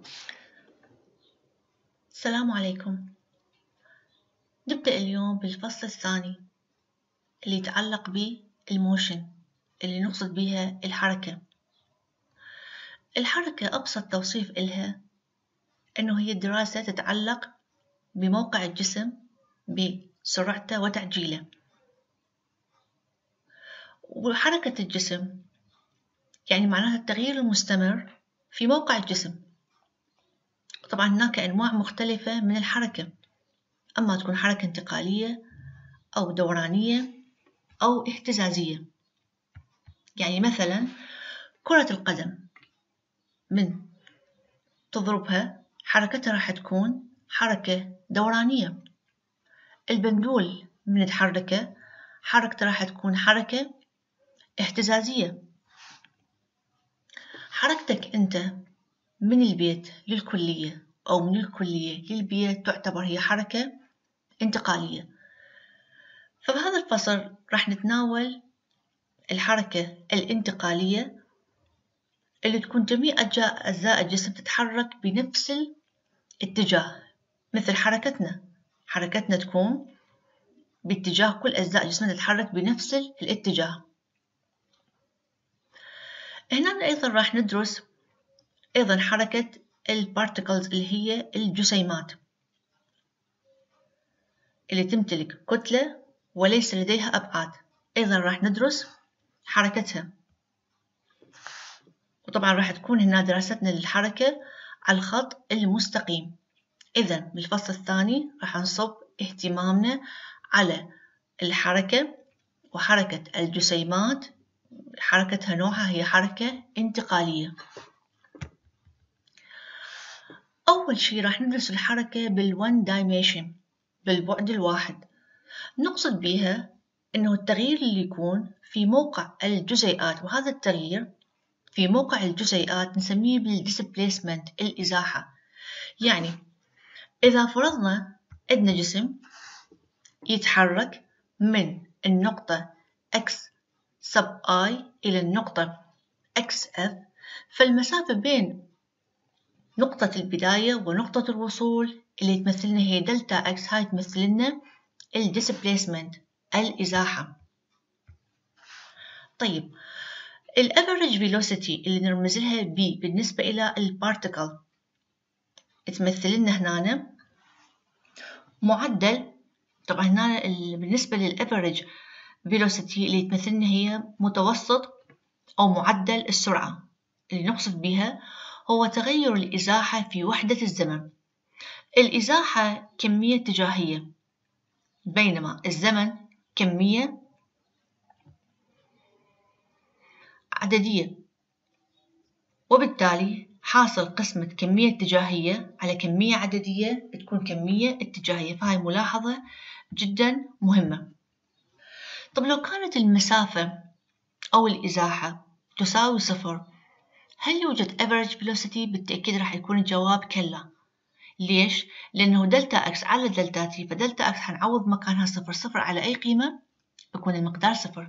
السلام عليكم. نبدأ اليوم بالفصل الثاني اللي يتعلق بالموشن اللي نقصد بها الحركة. الحركة أبسط توصيف إلها أنه هي دراسة تتعلق بموقع الجسم بسرعته وتعجيله. وحركة الجسم يعني معناها التغيير المستمر في موقع الجسم. طبعا هناك أنواع مختلفة من الحركة، أما تكون حركة انتقالية أو دورانية أو اهتزازية. يعني مثلا كرة القدم من تضربها حركتها راح تكون حركة دورانية. البندول من تحركه حركته راح تكون حركة اهتزازية. حركتك أنت من البيت للكلية أو من الكلية للبيت تعتبر هي حركة انتقالية. فبهذا الفصل راح نتناول الحركة الانتقالية اللي تكون جميع أجزاء الجسم تتحرك بنفس الاتجاه، مثل حركتنا تكون باتجاه كل أجزاء جسمنا تتحرك بنفس الاتجاه. هنا أيضا راح ندرس أيضا حركة البارتيكلز اللي هي الجسيمات اللي تمتلك كتلة وليس لديها أبعاد، أيضا راح ندرس حركتها. وطبعا راح تكون هنا دراستنا للحركة على الخط المستقيم. إذا بالفصل الثاني راح نصب اهتمامنا على الحركة وحركة الجسيمات. حركتها نوعها هي حركة انتقالية. أول شيء راح ندرس الحركة بالone dimension، بالبعد الواحد. نقصد بها إنه التغيير اللي يكون في موقع الجزيئات، وهذا التغيير في موقع الجزيئات نسميه بالديسبليسمنت، الإزاحة. يعني إذا فرضنا عندنا جسم يتحرك من النقطة x sub i إلى النقطة xf، فالمسافة بين نقطة البداية ونقطة الوصول اللي تمثلنا هي دلتا اكس، هاي تمثلنا الديسبليسمنت، الإزاحة. طيب الافريج فيلوسيتي اللي نرمز لها B بالنسبة إلى البارتيكل تمثل لنا هنا معدل. طبعا هنا بالنسبة للافريج فيلوسيتي اللي تمثلنا هي متوسط أو معدل السرعة، اللي نقصد بها هو تغير الإزاحة في وحدة الزمن. الإزاحة كمية اتجاهية، بينما الزمن كمية عددية، وبالتالي حاصل قسمة كمية اتجاهية على كمية عددية تكون كمية اتجاهية. فهاي ملاحظة جدا مهمة. طب لو كانت المسافة أو الإزاحة تساوي 0، هل يوجد average velocity؟ بالتأكيد راح يكون الجواب كلا. ليش؟ لأنه دلتا اكس على دلتا تي، فدلتا اكس حنعوض مكانها 0 على أي قيمة يكون المقدار 0.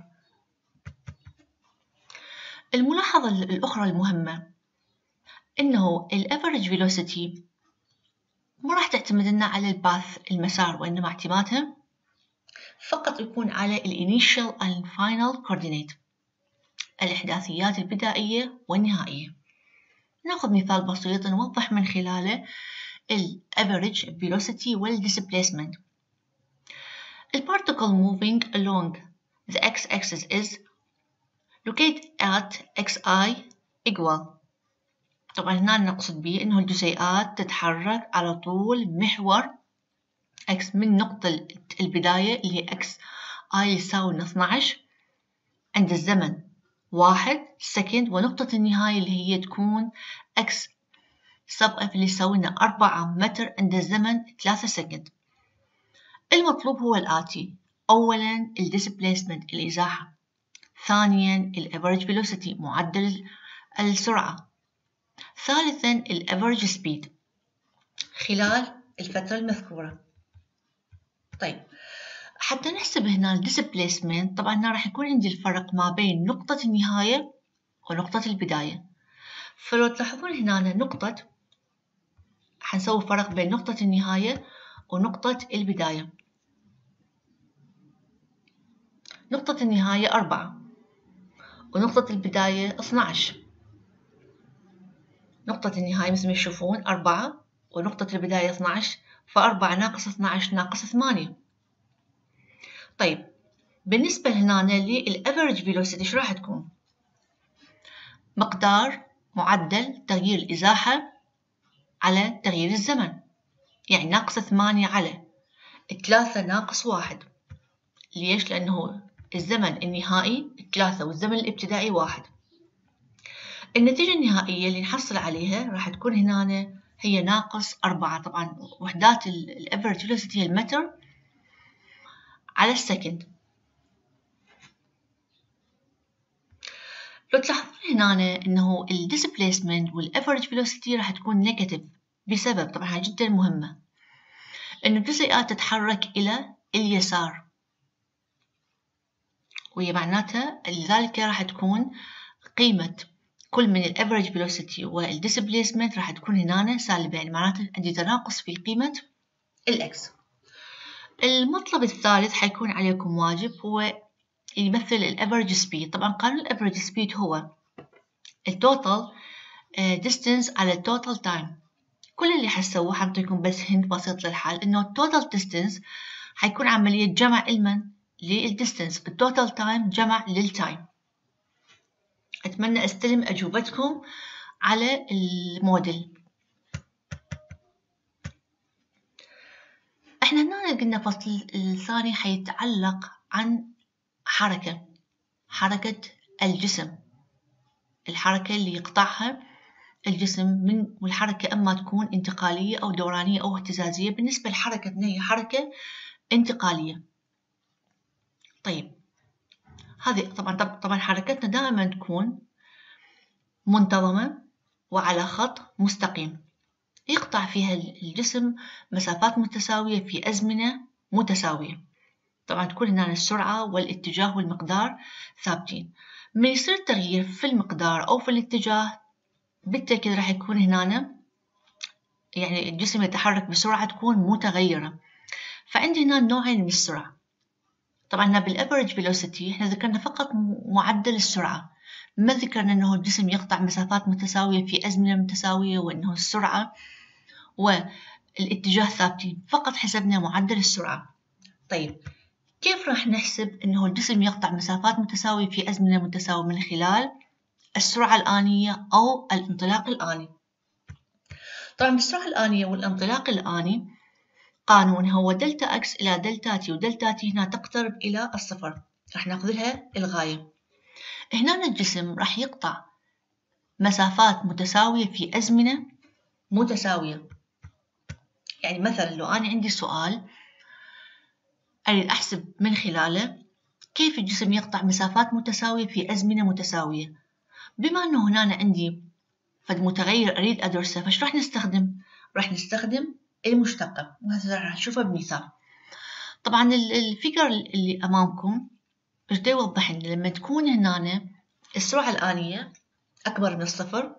الملاحظة الأخرى المهمة إنه الافريج فيلوسيتي ما راح تعتمد لنا على الباث، المسار، وإنما اعتمادها فقط يكون على الانيشال and final coordinate، الإحداثيات البدائية والنهائية. نأخذ مثال بسيط نوضح من خلاله الافريج فيلوسيتي والديسبليسمنت. البارتيكل moving along the x-axis is located at xi equal. طبعا هنا نقصد به إنه الجزيئات تتحرك على طول محور x من نقطة البداية اللي هي x i يساوي 12 عند الزمن 1 سكند، ونقطة النهاية اللي هي تكون x sub f اللي يساوي لنا 4 متر عند الزمن 3 سكند. المطلوب هو الآتي: أولا الديسبليسمنت، الإزاحة. ثانيا الافريج فيلوسيتي، معدل السرعة. ثالثا الافريج سبيد خلال الفترة المذكورة. طيب حتى نحسب هنا الديسبليسمنت، طبعا هنا راح يكون عندي الفرق ما بين نقطة النهاية ونقطة البداية. فلو تلاحظون هنا نقطة حنسوي فرق بين نقطة النهاية ونقطة البداية. نقطة النهاية 4 ونقطة البداية 12. نقطة النهاية مثل ما تشوفون 4 ونقطة البداية 12، ف4 ناقص 12 ناقص 8. طيب بالنسبة هنا للأفريج فيلوسيتي شو راح تكون؟ مقدار معدل تغيير الإزاحة على تغيير الزمن، يعني ناقص 8 على 3 ناقص 1. ليش؟ لأنه الزمن النهائي 3 والزمن الابتدائي 1. النتيجة النهائية اللي نحصل عليها راح تكون هنا هي ناقص 4. طبعا وحدات الأفريج فيلوسيتي هي المتر على السكند. لو تلاحظون هنا انه الديسبليسمنت والافريج فيلوسيتي راح تكون نيجاتيف بسبب طبعا جدا مهمة انه الجزيئات تتحرك الى اليسار، وهي معناتها لذلك راح تكون قيمة كل من الافريج فيلوسيتي والديسبليسمنت راح تكون هنا سالبة، يعني معناته عندي تناقص في قيمة الاكس. المطلب الثالث حيكون عليكم واجب هو يمثل الافريج سبيد. طبعا قانون الافريج سبيد هو التوتال distance على التوتال تايم. كل اللي حنسويه حنعطيكم بس هنت بسيط للحل انه التوتال distance حيكون عملية جمع للديستنس، التوتال تايم جمع للتايم. اتمنى استلم اجوبتكم على الموديل. احنا هنا قلنا فصل الثاني حيتعلق عن حركة الجسم، الحركة اللي يقطعها الجسم والحركة أما تكون انتقالية أو دورانية أو اهتزازية. بالنسبة لحركتنا هي حركة انتقالية. طيب هذه طبعا حركتنا دائما تكون منتظمة وعلى خط مستقيم يقطع فيها الجسم مسافات متساوية في أزمنة متساوية. طبعا تكون هنا السرعة والاتجاه والمقدار ثابتين. من يصير تغيير في المقدار أو في الاتجاه بالتأكيد راح يكون هنا يعني الجسم يتحرك بسرعة تكون متغيرة. فعندي هنا نوعين من السرعة. طبعا هنا بالافريج فيلوسيتي احنا ذكرنا فقط معدل السرعة، ما ذكرنا انه الجسم يقطع مسافات متساوية في أزمنة متساوية وانه السرعة والاتجاه ثابتين، فقط حسبنا معدل السرعة. طيب كيف راح نحسب انه الجسم يقطع مسافات متساوية في أزمنة متساوية؟ من خلال السرعة الآنية أو الانطلاق الآني. طبعا بالسرعة الآنية والانطلاق الآني قانون هو دلتا اكس إلى دلتا تي، ودلتا تي هنا تقترب إلى الصفر، راح ناخذ لها الغاية. هنا الجسم راح يقطع مسافات متساوية في أزمنة متساوية. يعني مثلا لو أنا عندي سؤال أريد أحسب من خلاله كيف الجسم يقطع مسافات متساوية في أزمنة متساوية، بما أنه هنا عندي فد متغير أريد أدرسه، فش راح نستخدم؟ راح نستخدم المشتقة، وهذا راح نشوفه بمثال. طبعا الفيجر اللي أمامكم بده يوضح لنا لما تكون هنا السرعة الآنية أكبر من الصفر،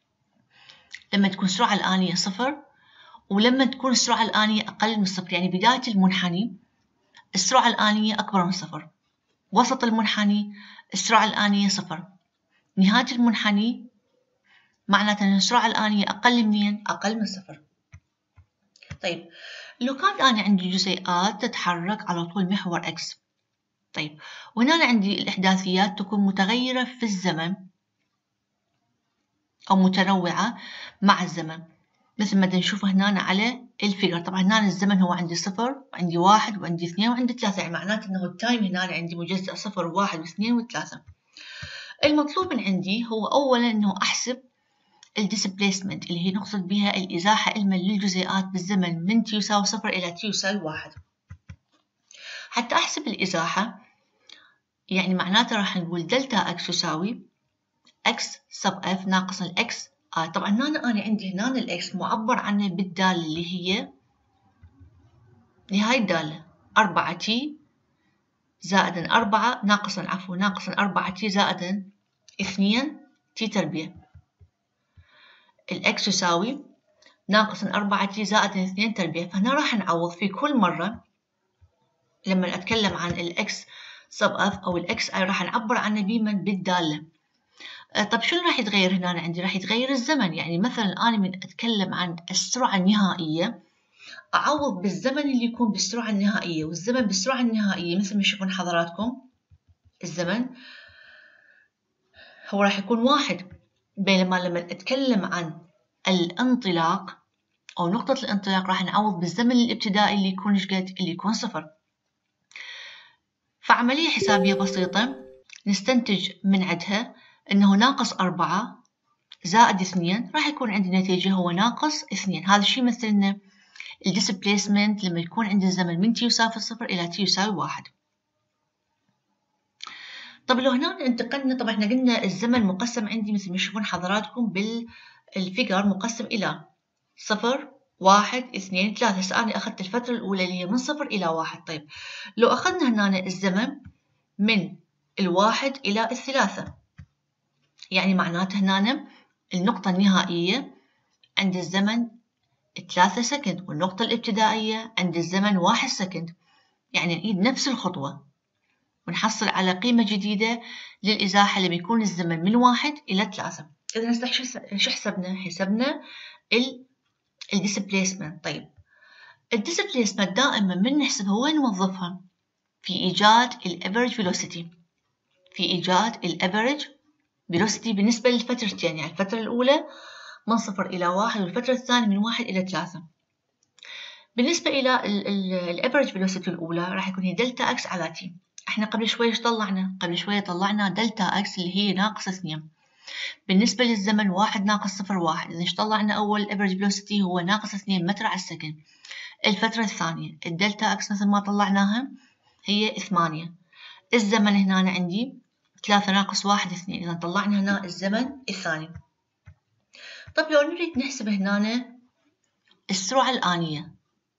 لما تكون السرعة الآنية صفر، ولما تكون السرعة الآنية أقل من الصفر. يعني بداية المنحني السرعة الآنية أكبر من صفر، وسط المنحني السرعة الآنية صفر، نهاية المنحني معناته أن السرعة الآنية أقل منين؟ أقل من صفر. طيب لو كان أنا عندي جزيئات تتحرك على طول محور إكس، طيب وهنا عندي الإحداثيات تكون متغيرة في الزمن أو متنوعة مع الزمن، مثل ما نشوفه هنا على الفيجر. طبعا هنا الزمن هو عندي صفر وعندي واحد وعندي اثنين وعندي ثلاثة، يعني معناته أنه التايم هنا عندي مجزأ صفر وواحد واثنين وثلاثة. المطلوب من عندي هو أولا أنه أحسب الديسبليسمنت اللي هي نقصد بها الإزاحة للجزيئات بالزمن من تي يساوي صفر إلى تي يساوي واحد. حتى أحسب الإزاحة يعني معناته راح نقول دلتا اكس يساوي اكس سب اف ناقص الاكس اي. طبعا هنا أنا عندي هنا الاكس معبر عنه بالدالة اللي هي لهاي الدالة 4 تي زائدا 4 ناقصا 4 تي زائدا 2 تي تربيع. الاكس يساوي ناقصا 4t زائد 2 تربيع. فهنا راح نعوض في كل مرة لما أتكلم عن الإكس سب اف أو الإكس أي راح نعبر عنه بمن بالدالة. طب شنو راح يتغير هنا عندي؟ راح يتغير الزمن. يعني مثلا أنا من أتكلم عن السرعة النهائية أعوض بالزمن اللي يكون بالسرعة النهائية، والزمن بالسرعة النهائية مثل ما تشوفون حضراتكم الزمن هو راح يكون 1. بينما لما أتكلم عن الانطلاق أو نقطة الانطلاق راح نعوض بالزمن الابتدائي اللي يكون إيش قد؟ اللي يكون 0. فعملية حسابية بسيطة نستنتج من عندها أنه ناقص 4 زائد 2 راح يكون عندي نتيجة هو ناقص 2. هذا الشيء يمثل لنا الديسبليسمنت لما يكون عندي الزمن من t يساوي 0 إلى t يساوي 1. طب لو هنا انتقلنا، طبعا احنا قلنا الزمن مقسم عندي مثل ما تشوفون حضراتكم بالفيجر مقسم إلى 0 1 2 3. هسه أنا أخذت الفترة الأولى اللي هي من 0 إلى 1. طيب لو أخذنا هنا الزمن من 1 إلى 3 يعني معناته هنا النقطة النهائية عند الزمن 3 سكند والنقطة الابتدائية عند الزمن 1 سكند. يعني نعيد نفس الخطوة ونحصل على قيمة جديدة للإزاحة لما يكون الزمن من 1 إلى 3. إذا هسه شو حسبنا؟ حسبنا الديسبليسمنت. طيب الديسبليسمنت دائما من نحسبها وين نوظفها؟ في إيجاد الافريج فيلوسيتي، في إيجاد الافريج فيلوسيتي بالنسبة للفترتين. يعني الفترة الأولى من 0 إلى 1 والفترة الثانية من 1 إلى 3. بالنسبة إلى الافريج فيلوسيتي الأولى راح يكون هي دلتا اكس على تي. احنا قبل شوية ايش طلعنا؟ قبل شوية طلعنا دلتا اكس اللي هي ناقص 2. بالنسبة للزمن 1 ناقص 0 1. إذا ايش طلعنا أول الافريج فيلوسيتي هو ناقص 2 متر على السكند. الفترة الثانية الدلتا اكس مثل ما طلعناها هي 8. الزمن هنا عندي 3 ناقص 1 2. إذا طلعنا هنا الزمن الثاني. طب لو نريد نحسب هنا السرعة الآنية،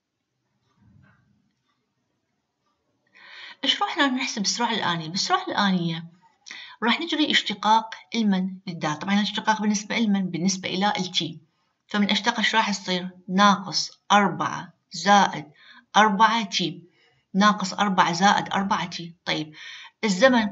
ايش راح نحسب السرعة الآنية؟ بالسرعة الآنية راح نجري اشتقاق المن للدالة. طبعا الاشتقاق بالنسبة لمن؟ بالنسبة إلى التي. فمن اشتق ايش راح يصير؟ ناقص 4 زائد 4 تي، ناقص 4 زائد 4 تي. طيب الزمن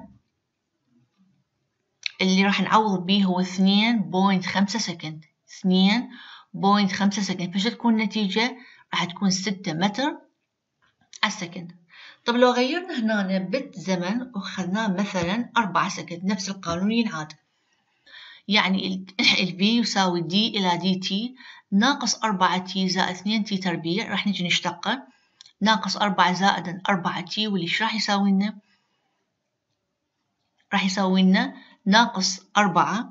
اللي راح نعوض به هو 2.5 سكند، 2.5 سكند. فش تكون النتيجة؟ راح تكون 6 متر على السكند. طب لو غيرنا هنا بت زمن وخذناه مثلا 4 سكند، نفس القانون ينعاد. يعني ال V يساوي D إلى DT ناقص 4T زائد 2T تربيع. راح نجي نشتقه ناقص 4 زائد 4T، واللي ايش راح يساوي لنا؟ راح يساوي لنا ناقص 4.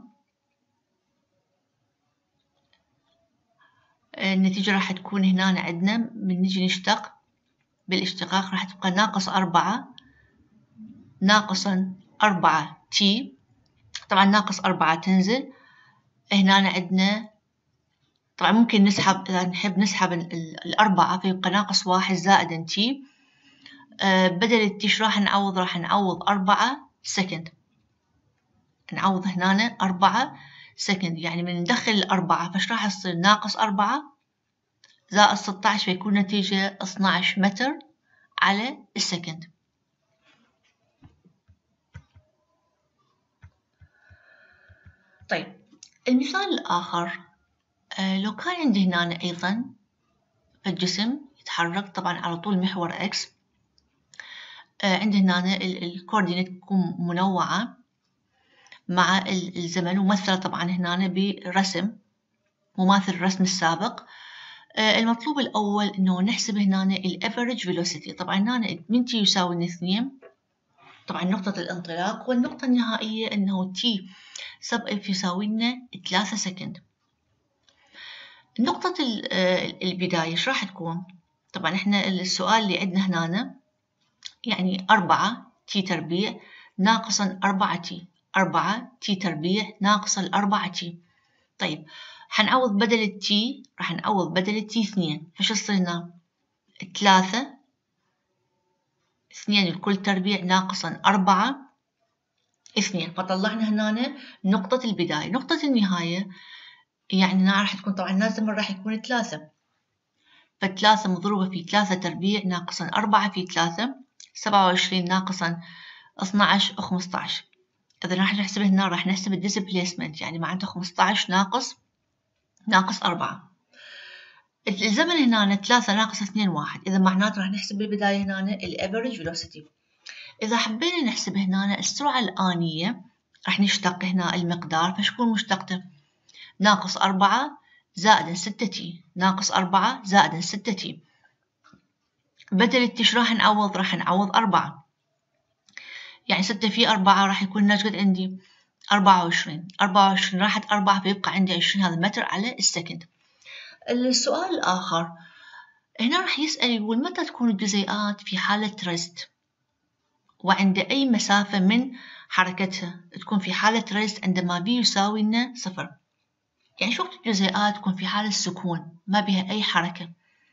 النتيجة راح تكون هنا عندنا من نجي نشتق بالاشتقاق راح تبقى ناقص 4 ناقصا 4T. طبعا ناقص 4 تنزل هنا عندنا. طبعا ممكن نسحب، إذا نحب نسحب الأربعة فيبقى ناقص 1 زائد تي. بدل التي ايش راح نعوض؟ راح نعوض 4 سكند. نعوض هنا 4 سكند. يعني من ندخل الأربعة فايش راح يصير؟ ناقص 4 زائد 16 فيكون نتيجة 12 متر على السكند. طيب المثال الآخر، لو كان عندي هنا أيضا الجسم يتحرك طبعا على طول محور X. عندي هنا الكوردينات تكون منوعة مع الزمن، ومثل طبعا هنا برسم مماثل الرسم السابق. المطلوب الأول إنه نحسب هنا الافريج فيلوسيتي. طبعا هنا من تي يساوي 2 طبعا نقطة الانطلاق، والنقطة النهائية إنه تي سب اف يساوي لنا 3 سكند. نقطة البداية ايش راح تكون؟ طبعا احنا السؤال اللي عندنا هنا يعني 4 تي تربيع ناقصا 4 تي، 4 تي تربيع ناقصا 4 تي. طيب حنعوض بدل التي، راح نعوض بدل التي 2. فش يصير هنا؟ 3 2 الكل تربيع ناقصا 4 2. فطلعنا هنا نقطة البداية. نقطة النهاية يعني هنا راح تكون طبعا الزمن راح يكون 3، ف3 مضروبة في 3 ناقصا 4 في 3، 27 ناقصا 12 و15. إذا راح نحسب هنا راح نحسب الديسبليسمنت، يعني معناته 15 ناقص 4. الزمن هنا 3 ناقص 2 1، إذا معناته راح نحسب بالبداية هنا الافريج فيلوسيتي. إذا حبينا نحسب هنا السرعة الآنية راح نشتق هنا المقدار، فشكون مشتقته؟ ناقص 4 زائد 6 تي، ناقص 4 زائد 6 تي. بدل التي راح نعوض 4، يعني 6 في 4 راح يكون ناتج عندي 24 راحت 4 فيبقى عندي 20، هذا متر على السكند. السؤال الآخر هنا راح يسأل يقول متى تكون الجزيئات في حالة ريست وعند أي مسافة من حركتها؟ تكون في حالة ريست عندما v يساوي لنا 0. يعني شو وقت الجزيئات تكون في حالة سكون ما بها أي حركة؟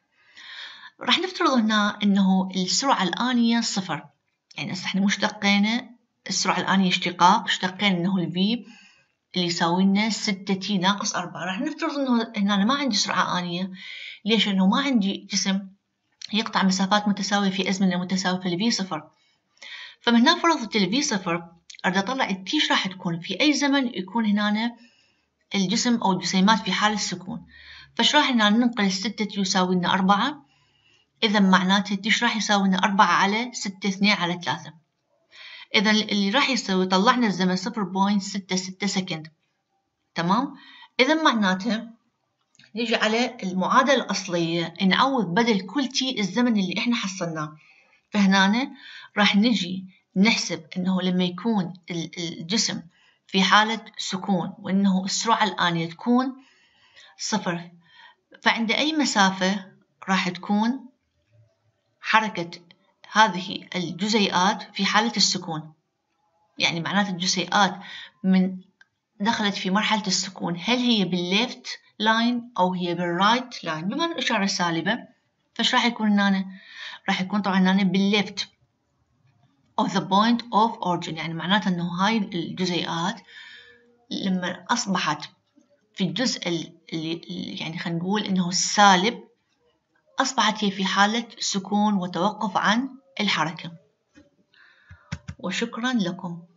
راح نفترض هنا إنه السرعة الآنية 0، يعني احنا مشتقين السرعة الآنية اشتقين إنه ال v اللي يساوي لنا 6 t ناقص 4. راح نفترض إنه هنا أنا ما عندي سرعة آنية. ليش؟ إنه ما عندي جسم يقطع مسافات متساوية في أزمنة متساوية، في ال v 0. فمن هنا فرضت ال v 0 أريد أطلع ال t راح تكون في أي زمن يكون هنا الجسم أو الجسيمات في حالة السكون. فش راح هنا ننقل 6 t يساوي لنا 4، إذا معناته t راح يساوي لنا 4 على 6 2 على 3. إذا اللي راح يسوي طلعنا الزمن 0.66 سكند. تمام. إذا معناته نيجي على المعادلة الأصلية نعوض بدل كل تي الزمن اللي إحنا حصلناه. فهنا راح نجي نحسب إنه لما يكون الجسم في حالة سكون وإنه السرعة الآنية تكون 0، فعند أي مسافة راح تكون حركة هذه الجزيئات في حالة السكون. يعني معناته الجزيئات من دخلت في مرحلة السكون، هل هي بالليفت لاين أو هي بالرايت لاين؟ بما أن الإشارة سالبة فش راح يكون هنا؟ راح يكون طبعا هنا بالليفت of the point of origin. يعني معناته أنه هاي الجزيئات لما أصبحت في الجزء اللي يعني خلينا نقول أنه السالب، أصبحت هي في حالة سكون وتوقف عن الحركة. وشكرا لكم.